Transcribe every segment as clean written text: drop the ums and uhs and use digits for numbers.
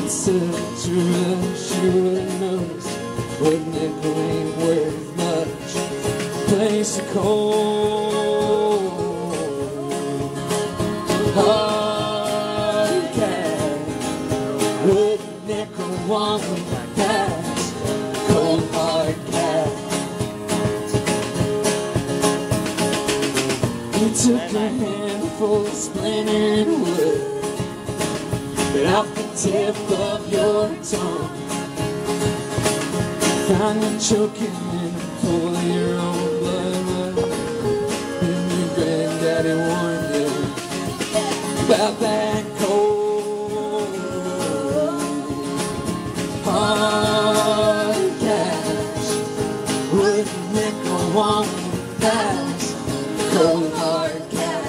Such a rush, you would've noticed. But nickel ain't worth much. Place a cold hard cash. With a nickel one pass. Cold hard cash. You took a handful of splintered wood, but off the tip of your tongue, found you choking in a pool of your own blood. And your granddaddy warned you about that cold hard cash. With a nickel one pass. Cold hard cash.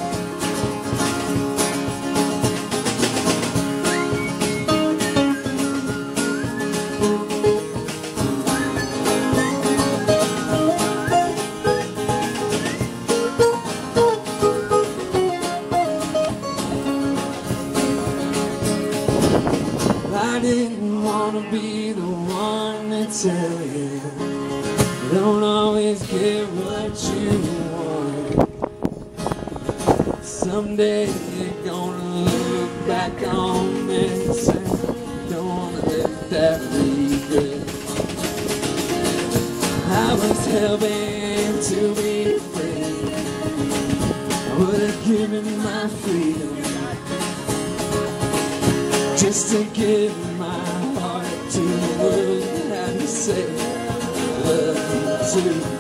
I didn't want to be the one to tell you you don't always get what you want. Someday you're gonna look back on this and don't wanna let that regret. I was hell-bent to be free. I would have given my freedom just to give my heart to the world and to say I love you too.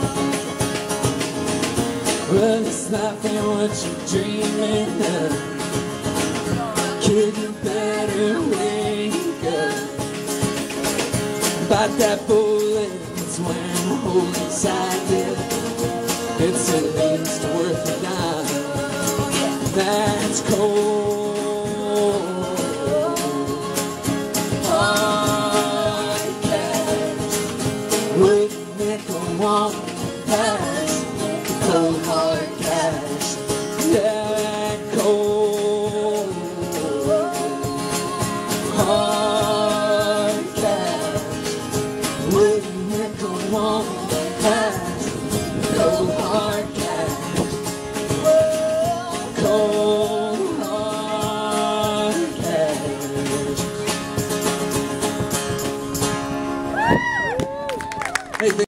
Well, this life ain't what you're dreaming of. Kid, you better wake up. Bite that bullet, it's when I hold inside you. It's at least worth a dime. That's cold hard cash. With nickel one pass. Cold hard cash. Yeah, that cold hard cash. With nickel one pass. Cold hard cash.